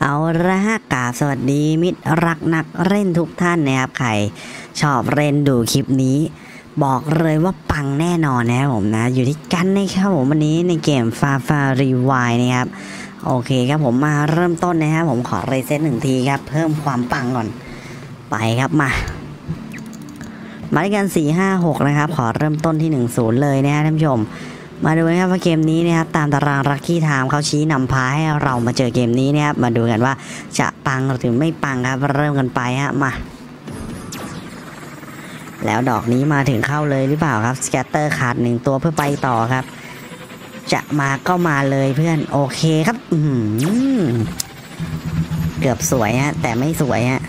เอาละฮะกราบสวัสดีมิตรรักนักเล่นทุกท่านนะครับใครชอบเล่นดูคลิปนี้บอกเลยว่าปังแน่นอนนะครับผมนะอยู่ที่กันนะครับผมวันนี้ในเกมฟารีวายนะครับโอเคครับผมมาเริ่มต้นนะครับผมขอรีเซ็ต1 ทีครับเพิ่มความปังก่อนไปครับมาด้วยกัน4-5-6นะครับขอเริ่มต้นที่1-0เลยนะท่านผู้ชมมาดูนะครับว่าเกมนี้นะครับตามตารางลัคกี้ไทม์เขาชี้นำพาให้เรามาเจอเกมนี้นะครับมาดูกันว่าจะปังหรือไม่ปังครับเริ่มกันไปฮะมาแล้วดอกนี้มาถึงเข้าเลยหรือเปล่าครับสแกตเตอร์ขาด1 ตัวเพื่อไปต่อครับจะมาก็มาเลยเพื่อนโอเคครับเกือบสวยฮะแต่ไม่สวยฮะ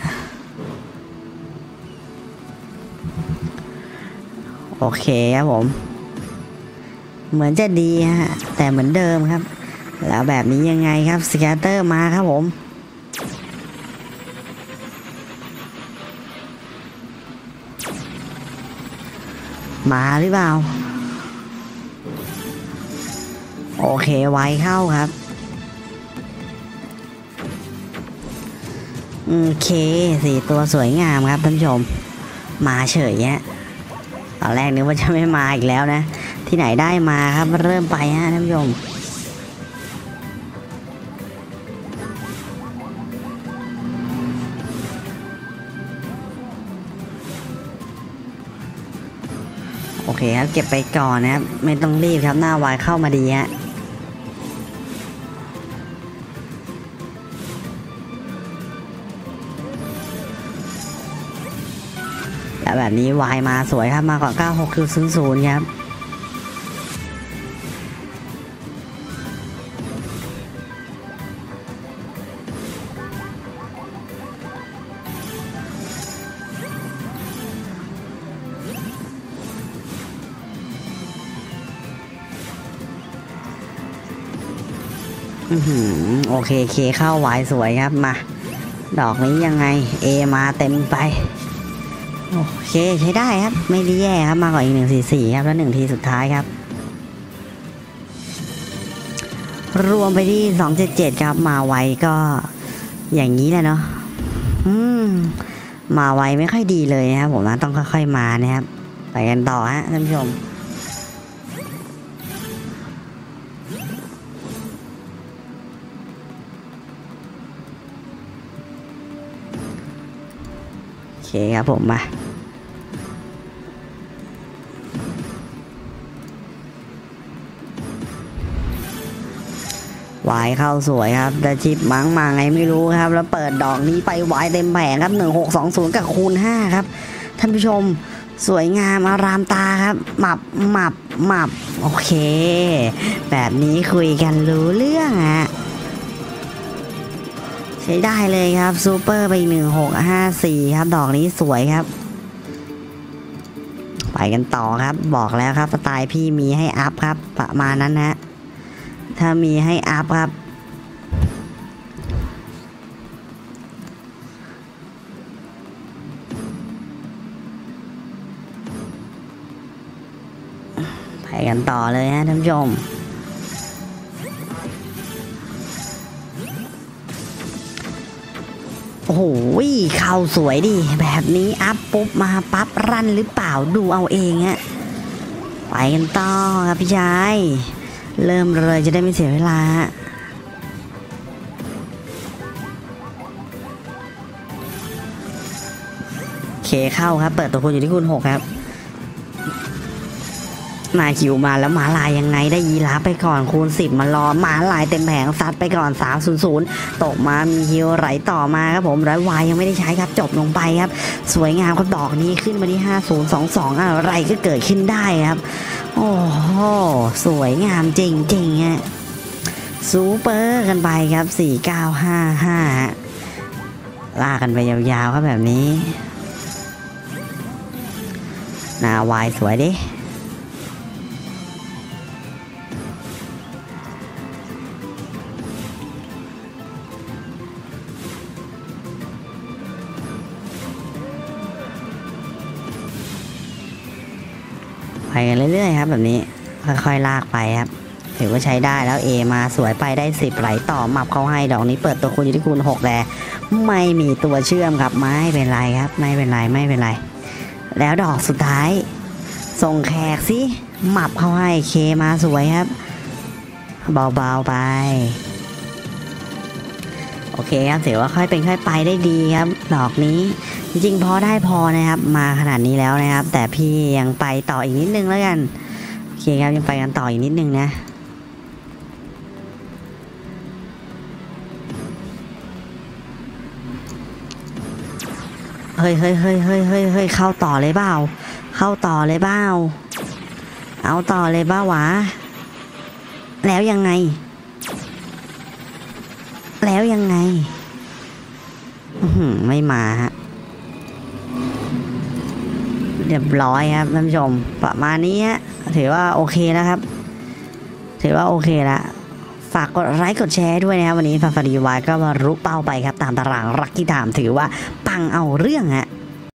โอเคครับผมเหมือนจะดีฮะแต่เหมือนเดิมครับแล้วแบบนี้ยังไงครับสแกตเตอร์มาครับผมมาหรือเปล่าโอเคไวเข้าครับโอเค4 ตัวสวยงามครับท่านผู้ชมมาเฉยเนี่ยตอนแรกนึกว่าจะไม่มาอีกแล้วนะที่ไหนได้มาครับเริ่มไปฮะท่านผู้ชมโอเคครับเก็บไปก่อนนะครับไม่ต้องรีบครับหน้าวายเข้ามาดีฮะแล้วแบบนี้วายมาสวยครับมาก่อน96.00ครับโอเคเคเข้าวายสวยครับมาดอกนี้ยังไงเอมาเต็มไปโอเคใช้ได้ครับไม่ได้แย่ครับมาก่อนอีก144ครับแล้ว1 ทีสุดท้ายครับรวมไปที่277ครับมาไวก็อย่างนี้แหละเนาะมาไวไม่ค่อยดีเลยนะครับผมนะต้องค่อยๆมานะครับไปกันต่อฮะท่านผู้ชมโอเคครับผมมาวายเข้าสวยครับแต่ชิปมังมาไงไม่รู้ครับแล้วเปิดดอกนี้ไปวายเต็มแผงครับ1620กับคูณ5ครับท่านผู้ชมสวยงามอารามตาครับหมับโอเคแบบนี้คุยกันรู้เรื่องอะใช้ได้เลยครับซูเปอร์ไป1654ครับดอกนี้สวยครับไปกันต่อครับบอกแล้วครับสไตล์พี่มีให้อัพครับประมาณนั้นฮะถ้ามีให้อัพครับไปกันต่อเลยฮะท่านผู้ชมโอ้โหเข้าสวยดิแบบนี้อัพปุ๊บมาปั๊บรันหรือเปล่าดูเอาเองฮะไปกันต่อครับพี่ชายเริ่มเลยจะได้ไม่เสียเวลาเคเข้าครับเปิดตัวคูณอยู่ที่คูณ6ครับมาคิวมาแล้วหมาลายยังไงได้ยีราฟไปก่อนคูณ10มารอหมาลายเต็มแผงซัดไปก่อน300ตกมามีฮิวไหลต่อมาครับผมแล้ววายยังไม่ได้ใช้ครับจบลงไปครับสวยงามครับดอกนี้ขึ้นมาที่5022อะไรก็เกิดขึ้นได้ครับโอ้โหสวยงามจริงๆฮะซูเปอร์กันไปครับ4955ลากกันไปยาวๆครับแบบนี้หน้าวายสวยดิไปกันเรื่อยๆครับแบบนี้ค่อยๆลากไปครับถือว่าใช้ได้แล้ว A มาสวยไปได้10ไหลต่อหมับเขาให้ดอกนี้เปิดตัวคูณอยู่ที่คูณ6แล้วไม่มีตัวเชื่อมครับไม่เป็นไรครับไม่เป็นไรแล้วดอกสุดท้ายส่งแขกสิหมับเขาให้เคมาสวยครับเบาๆไปโอเคครับถือว่าค่อยเป็นค่อยไปได้ดีครับดอกนี้จริงๆพอได้พอนะครับมาขนาดนี้แล้วนะครับแต่พี่ยังไปต่ออีกนิดนึงแล้วกันโอเคครับยังไปกันต่ออีกนิดนึงนะเฮ้ยเข้าต่อเลยเปล่าเอาต่อเลยเปล่าวะแล้วยังไงไม่มาฮะเรียบร้อยครับท่านผู้ชมประมาณนี้ฮะถือว่าโอเคแล้วครับถือว่าโอเคละฝากกดไลค์กดแชร์ด้วยนะครับวันนี้ฟาฟารีวายก็มารุเป้าไปครับตามตารางรักที่ถามถือว่าปังเอาเรื่องฮะ